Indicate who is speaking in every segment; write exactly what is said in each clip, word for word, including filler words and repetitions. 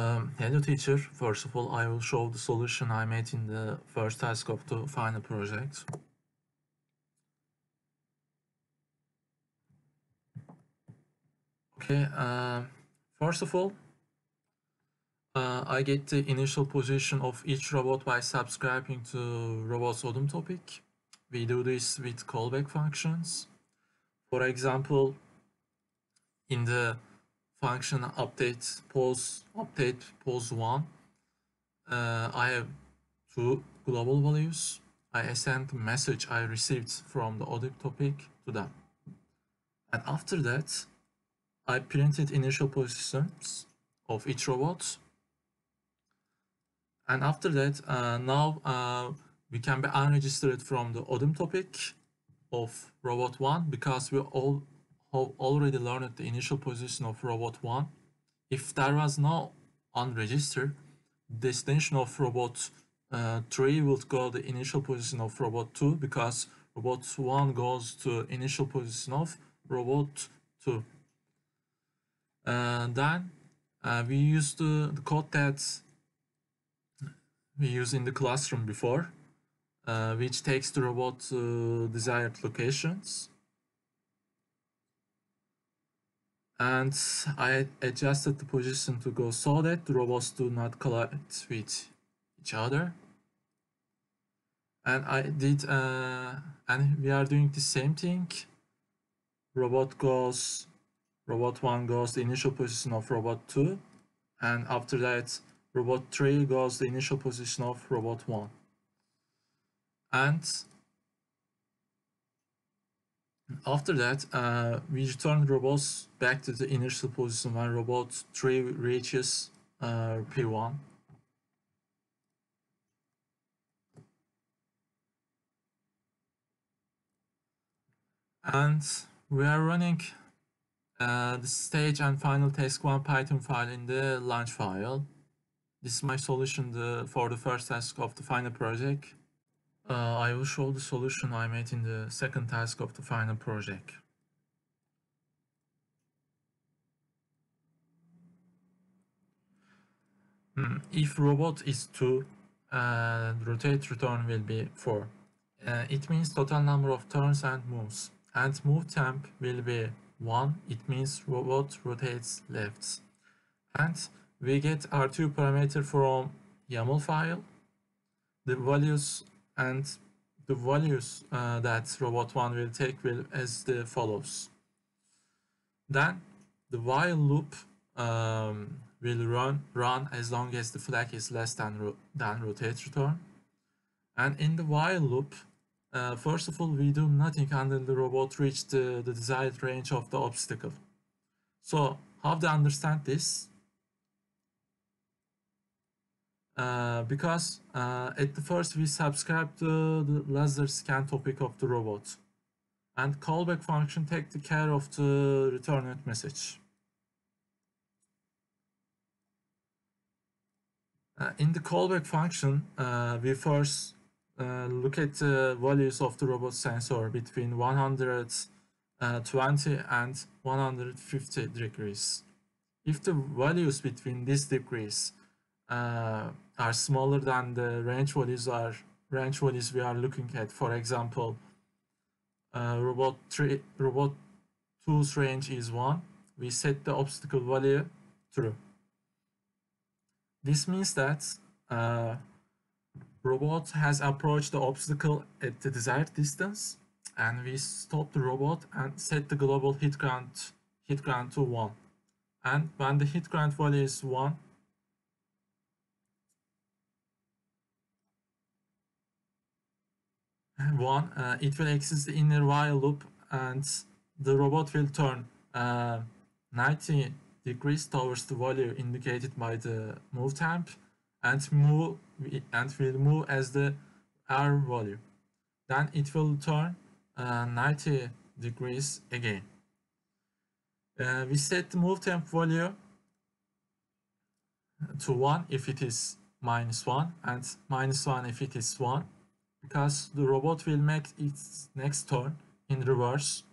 Speaker 1: Um, hello teacher, first of all I will show the solution I made in the first task of the final project. Okay, uh, first of all, uh, I get the initial position of each robot by subscribing to robot's O D M topic. We do this with callback functions. For example, in the function update pose update pose one, uh, I have two global values. I send the message I received from the O D M topic to them. And after that, I printed initial positions of each robot. And after that, uh, now uh, we can be unregistered from the O D M topic of robot one because we all have already learned the initial position of robot one. If there was no unregistered, destination of robot uh, three would go the initial position of robot two because robot one goes to initial position of robot two. Uh, then uh, we use the, the code that we use in the classroom before, uh, which takes the robot to desired locations. And I adjusted the position to go so that the robots do not collide with each other. And I did, uh, and we are doing the same thing. Robot goes, robot one goes the initial position of robot two, and after that, robot three goes the initial position of robot one. And after that, uh, we return robots back to the initial position when robot three reaches uh, P one. And we are running uh, the stage and final task one Python file in the launch file. This is my solution the, for the first task of the final project. Uh, I will show the solution I made in the second task of the final project. Mm, if robot is two, uh, rotate return will be four. Uh, it means total number of turns and moves. And move temp will be one. It means robot rotates left. And we get our two parameter from YAML file. The values and the values uh, that robot one will take will as the follows. Then the while loop um, will run run as long as the flag is less than ro than rotate return. And in the while loop, uh, first of all, we do nothing until the robot reaches the, the desired range of the obstacle. So how to understand this? Uh, because uh, at the first we subscribe to the laser scan topic of the robot, and callback function takes care of the returned message. Uh, in the callback function, uh, we first uh, look at the values of the robot sensor between one hundred twenty and one hundred fifty degrees. If the values between these degrees uh, are smaller than the range values are range values we are looking at, for example, uh, robot three, robot two's range is one, we set the obstacle value true. This means that uh, robot has approached the obstacle at the desired distance, and we stop the robot and set the global hit ground hit ground to one. And when the hit ground value is one, one, uh, it will exit the inner while loop, and the robot will turn uh, ninety degrees towards the value indicated by the move temp, and move and will move as the R value. Then it will turn uh, ninety degrees again. Uh, we set the move temp value to one if it is minus one, and minus one if it is one, because the robot will make its next turn in reverse.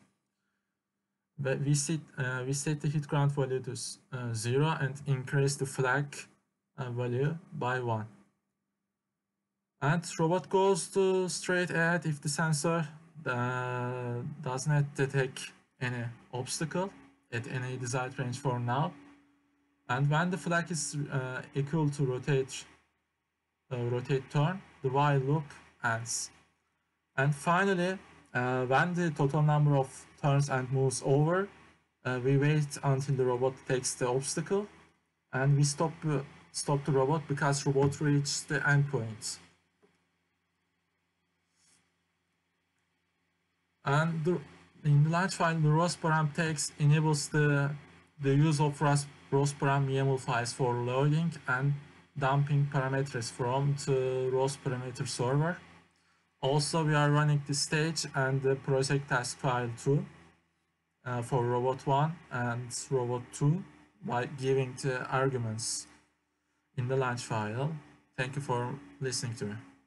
Speaker 1: But we set uh, we set the hit ground value to uh, zero and increase the flag uh, value by one. And robot goes to straight ahead if the sensor uh, does not detect any obstacle at any desired range for now. And when the flag is uh, equal to rotate, uh, rotate turn, the while loop ends. And finally, uh, when the total number of turns and moves over, uh, we wait until the robot takes the obstacle, and we stop uh, stop the robot because robot reached the endpoint. And the, in the launch file, the ROS-param text enables the the use of ROS-param YAML files for loading and dumping parameters from the ROS parameter server. Also, we are running the stage and the project task file too uh, for robot one and robot two by giving the arguments in the launch file. Thank you for listening to me.